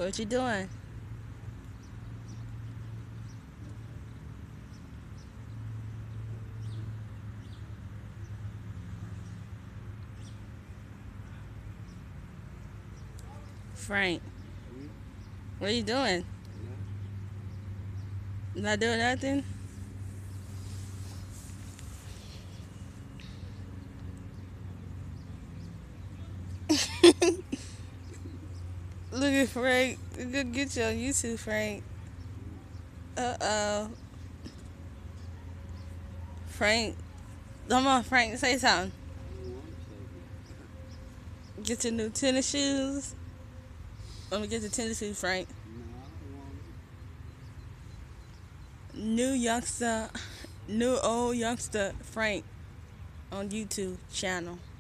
What you doing? Frank, Hmm? what you doing? No, Not doing nothing? Look at Frank. Good get you on YouTube, Frank. mm, Uh-oh. Frank. Come on, Frank, say something. I don't want to say nothing. Get your new tennis shoes. Let me get the tennis shoes, Frank. No, I don't want them. New youngster, new old youngster, Frank on YouTube channel.